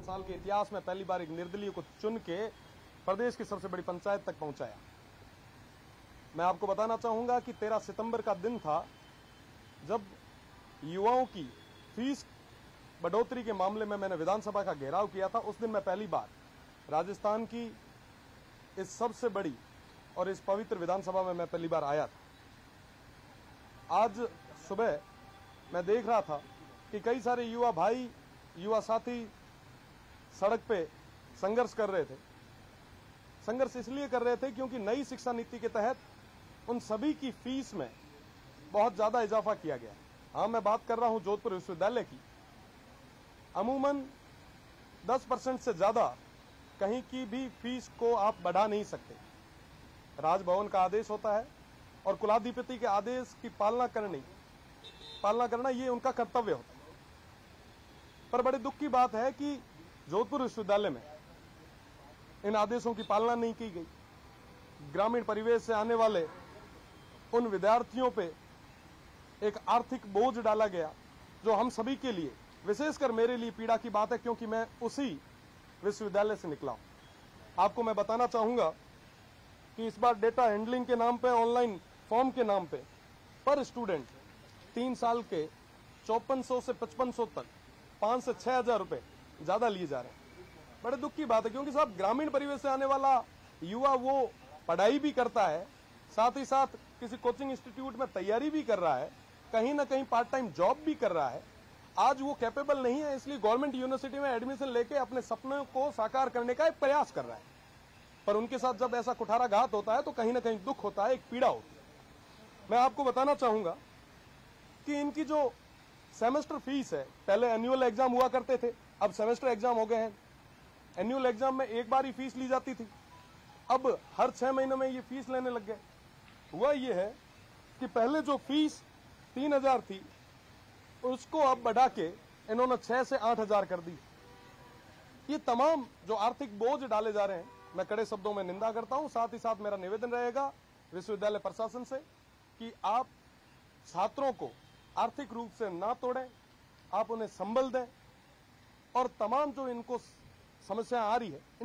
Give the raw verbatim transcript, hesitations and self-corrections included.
साल के इतिहास में पहली बार एक निर्दलीय को चुन के प्रदेश की सबसे बड़ी पंचायत तक पहुंचाया। मैं आपको बताना चाहूंगा कि तेरह सितंबर का दिन था जब युवाओं की फीस बढ़ोतरी के मामले में मैंने विधानसभा का घेराव किया था। उस दिन मैं पहली बार राजस्थान की इस सबसे बड़ी और इस पवित्र विधानसभा में मैं पहली बार आया था। आज सुबह मैं देख रहा था कि कई सारे युवा भाई, युवा साथी सड़क पे संघर्ष कर रहे थे। संघर्ष इसलिए कर रहे थे क्योंकि नई शिक्षा नीति के तहत उन सभी की फीस में बहुत ज्यादा इजाफा किया गया। हाँ, मैं बात कर रहा हूं जोधपुर विश्वविद्यालय की। अमूमन दस परसेंट से ज्यादा कहीं की भी फीस को आप बढ़ा नहीं सकते। राजभवन का आदेश होता है और कुलाधिपति के आदेश की पालना करनी पालना करना ये उनका कर्तव्य होता है। पर बड़े दुख की बात है कि जोधपुर विश्वविद्यालय में इन आदेशों की पालना नहीं की गई। ग्रामीण परिवेश से आने वाले उन विद्यार्थियों पे एक आर्थिक बोझ डाला गया जो हम सभी के लिए, विशेषकर मेरे लिए पीड़ा की बात है क्योंकि मैं उसी विश्वविद्यालय से निकला हूं। आपको मैं बताना चाहूंगा कि इस बार डेटा हैंडलिंग के नाम पे, ऑनलाइन फॉर्म के नाम पे पर स्टूडेंट तीन साल के चौपन सौ से पचपन सौ तक पांच से छह हजार रुपए ज्यादा लिए जा रहे हैं। बड़े दुख की बात है क्योंकि साहब ग्रामीण परिवेश से आने वाला युवा वो पढ़ाई भी करता है, साथ ही साथ किसी कोचिंग इंस्टीट्यूट में तैयारी भी कर रहा है, कहीं ना कहीं पार्ट टाइम जॉब भी कर रहा है। आज वो कैपेबल नहीं है, इसलिए गवर्नमेंट यूनिवर्सिटी में एडमिशन लेके अपने सपनों को साकार करने का एक प्रयास कर रहा है। पर उनके साथ जब ऐसा कुठाराघात होता है तो कहीं ना कहीं दुख होता है, एक पीड़ा होती है। मैं आपको बताना चाहूंगा कि इनकी जो सेमेस्टर फीस है, पहले एनुअल एग्जाम हुआ करते थे, अब सेमेस्टर एग्जाम हो गए हैं। एनुअल एग्जाम में एक बार ही फीस ली जाती थी, अब हर छह महीने में ये फीस लेने लग गए। हुआ ये है कि पहले जो फीस तीन हजार थी उसको अब बढ़ा के इन्होंने छह से आठ हजार कर दी। ये तमाम जो आर्थिक बोझ डाले जा रहे हैं, मैं कड़े शब्दों में निंदा करता हूं। साथ ही साथ मेरा निवेदन रहेगा विश्वविद्यालय प्रशासन से कि आप छात्रों को आर्थिक रूप से ना तोड़ें, आप उन्हें संबल दें और तमाम जो इनको समस्या आ रही है